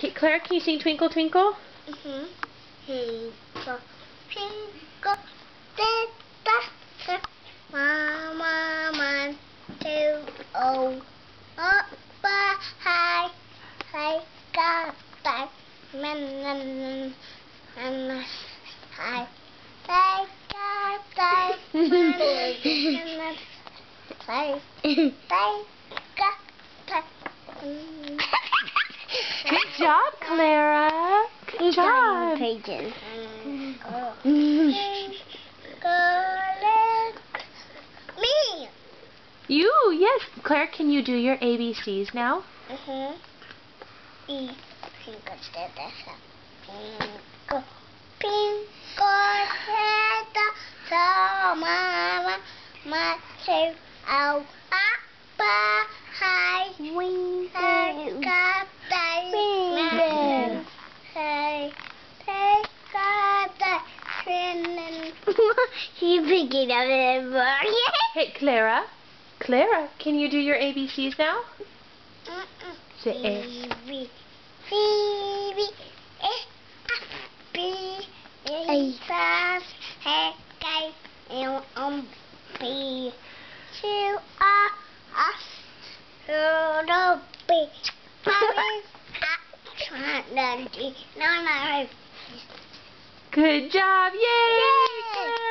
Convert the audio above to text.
Okay, Clara, can you sing Twinkle Twinkle? Twinkle, twinkle, little Mama, 1, 2, oh, up high, high, got back, man, and high, high, got back, man, high, high, got back. Good job, Clara. Good job. Pages. Me. You, yes. Clara, can you do your ABCs now? E. Pinko, pinko, pinko, so mama, my two, oh, appa, high, wing, high, got that, hey, hey, got that, he's picking up it. Hey, Clara. Clara, can you do your ABCs now? Say A. B, C, B, S, B, A, S, H, K, L, B, 2, R, S, B, Good job. Yay! Yay!